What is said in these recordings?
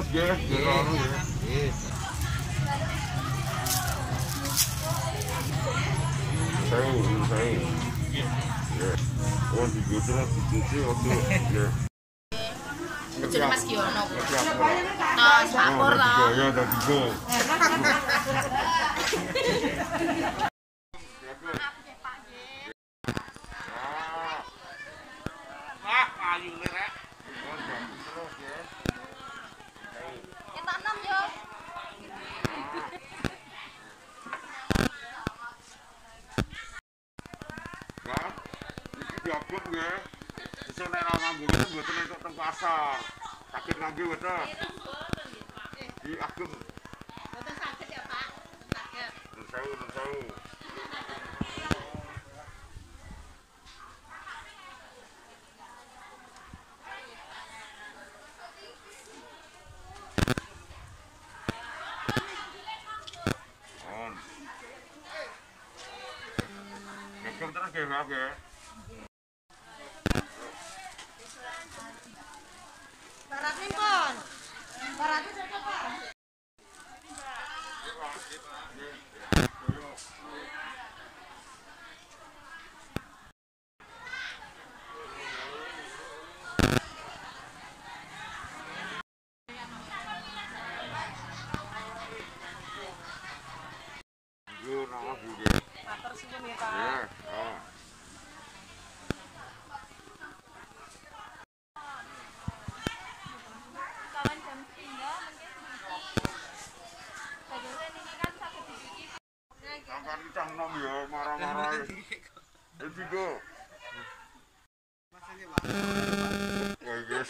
terus ya. Saya. Ya. Oh, dicuci waktu ya. Jenenge Mas Giono. Nah, spakor lah. Ya, tadi go. Wah, ayu lerek. Terus ya. Kita 6 yo. Kan? Iki diapuk nggih. Sesuk nek ora nganggo itu mboten entuk teng pasar. Sakit nganggo mboten. Di agem. Mboten saged ya, Pak. Saged. Nun. Agem terus nggih, Pak nggih. Baratnya pun. Baratnya cocok, Pak. Yo nama Bu nggih. Matur suwun ya, Pak. Ya, oh. Kawan jam 3 mungkin. Bagusnya ini kan sakit gigi. Angkat cang nom ya marah-marah. Iki go. Ya guys.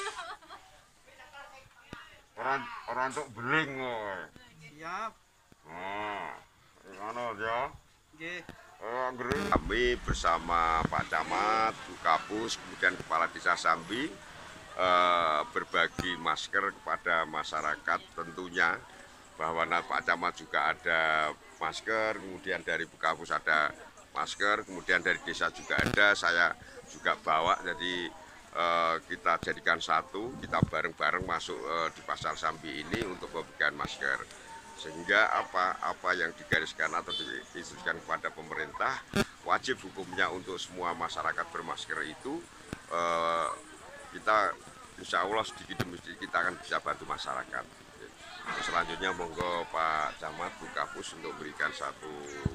Orang untuk beling kowe. Siap. Nah, ngono ya. Nggih. Kami bersama Pak Camat, Bu Kapus, kemudian Kepala Desa Sambi berbagi masker kepada masyarakat tentunya bahwa Pak Camat juga ada masker, kemudian dari Bu Kapus ada masker, kemudian dari desa juga ada, saya juga bawa, jadi kita jadikan satu, kita bareng-bareng masuk di Pasar Sambi ini untuk membagikan masker. Sehingga apa yang digariskan atau diinstruksikan kepada pemerintah, wajib hukumnya untuk semua masyarakat bermasker itu, kita insya Allah sedikit demi sedikit kita akan bisa bantu masyarakat. Selanjutnya monggo Pak Camat, Bu Kapus untuk berikan satu.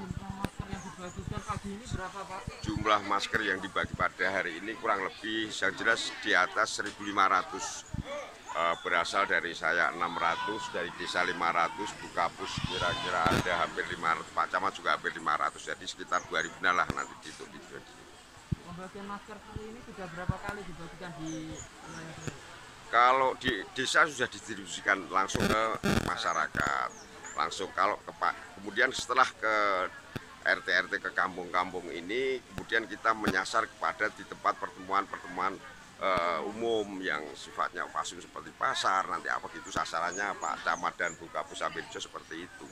Dibagikan pagi ini berapa, Pak? Jumlah masker yang dibagi pada hari ini kurang lebih yang jelas di atas 1.500. Berasal dari saya 600, dari desa 500, Bu Kapus kira-kira ada hampir 500, Pak Camat juga hampir 500, jadi sekitar 2.000 lah nanti gitu. Pembagian masker seperti ini sudah berapa kali dibagikan di wilayah ini? Kalau di desa sudah didistribusikan langsung ke masyarakat, langsung kalau ke Pak, kemudian setelah ke RT-RT ke kampung-kampung ini, kemudian kita menyasar kepada di tempat pertemuan-pertemuan umum yang sifatnya pasung seperti pasar, nanti apa gitu sasarannya Pak Camat dan Bu Kapus Sambirejo seperti itu.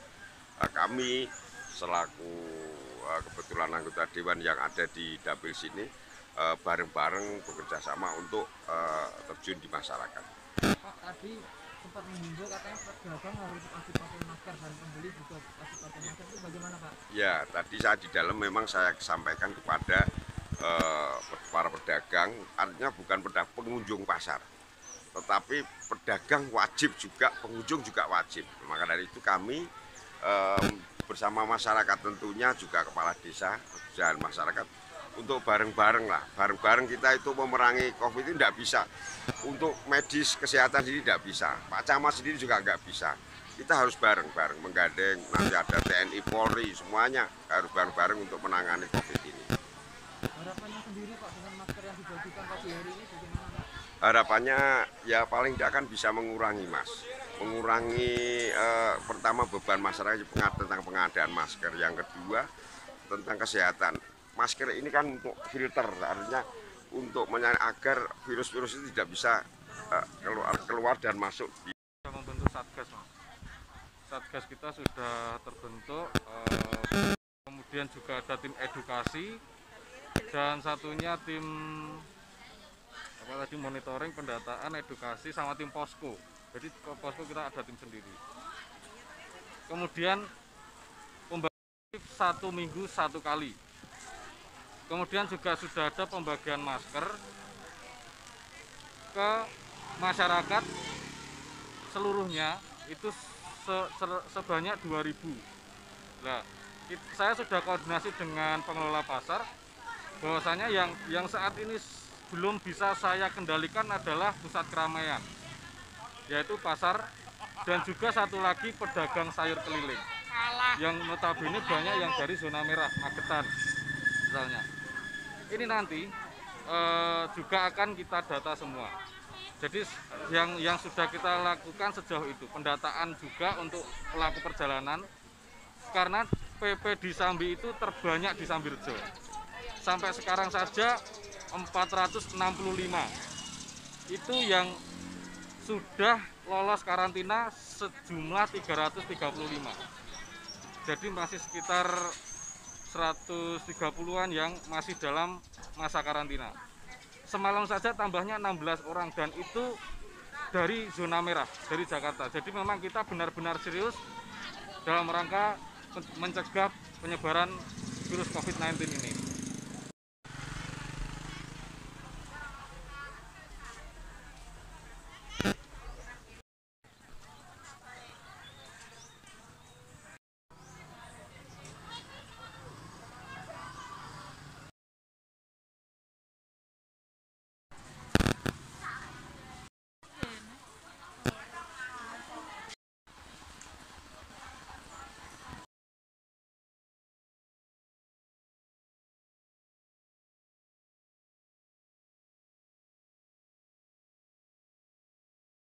Kami selaku kebetulan anggota Dewan yang ada di dapil sini bareng-bareng bekerja sama untuk terjun di masyarakat. Pak, tadi sempat menghimbau katanya pedagang harus wajib pakai masker dan pembeli juga wajib pakai masker, itu bagaimana, Pak? Ya, tadi saya di dalam memang saya sampaikan kepada para pedagang, artinya bukan pengunjung pasar, tetapi pedagang wajib juga, pengunjung juga wajib. Maka dari itu kami bersama masyarakat tentunya juga kepala desa dan masyarakat untuk bareng-bareng lah, bareng-bareng kita itu memerangi COVID itu tidak bisa. Untuk medis kesehatan sendiri tidak bisa, Pak Camat sendiri juga nggak bisa. Kita harus bareng-bareng menggandeng, nanti ada TNI, Polri, semuanya harus bareng-bareng untuk menangani COVID ini. Harapannya sendiri, Pak, dengan masker yang dibagikan pagi hari ini bagaimana, Pak? Harapannya ya paling tidak akan bisa mengurangi, Mas. Mengurangi pertama beban masyarakat tentang pengadaan masker. Yang kedua tentang kesehatan. Masker ini kan untuk filter, artinya untuk agar virus-virus itu tidak bisa keluar dan masuk. Kita membentuk Satgas, Mas. Satgas kita sudah terbentuk, kemudian juga ada tim edukasi dan satunya tim monitoring, pendataan, edukasi sama tim posko. Jadi posko kita ada tim sendiri. Kemudian pembagian 1 minggu 1 kali. Kemudian juga sudah ada pembagian masker ke masyarakat seluruhnya itu sebanyak 2.000. Nah, saya sudah koordinasi dengan pengelola pasar bahwasanya yang saat ini belum bisa saya kendalikan adalah pusat keramaian, yaitu pasar dan juga satu lagi pedagang sayur keliling yang notabene banyak yang dari zona merah Magetan misalnya. Ini nanti juga akan kita data semua. Jadi yang sudah kita lakukan sejauh itu pendataan juga untuk pelaku perjalanan, karena PP di Sambi itu terbanyak di Sambirejo. Sampai sekarang saja 465 itu yang sudah lolos karantina sejumlah 335. Jadi masih sekitar 130-an yang masih dalam masa karantina. Semalam saja tambahnya 16 orang dan itu dari zona merah, dari Jakarta. Jadi memang kita benar-benar serius dalam rangka mencegah penyebaran virus COVID-19 ini.